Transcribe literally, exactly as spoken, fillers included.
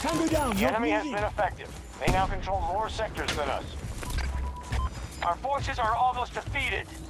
Tango down. The enemy has been effective. They now control more sectors than us. Our forces are almost defeated.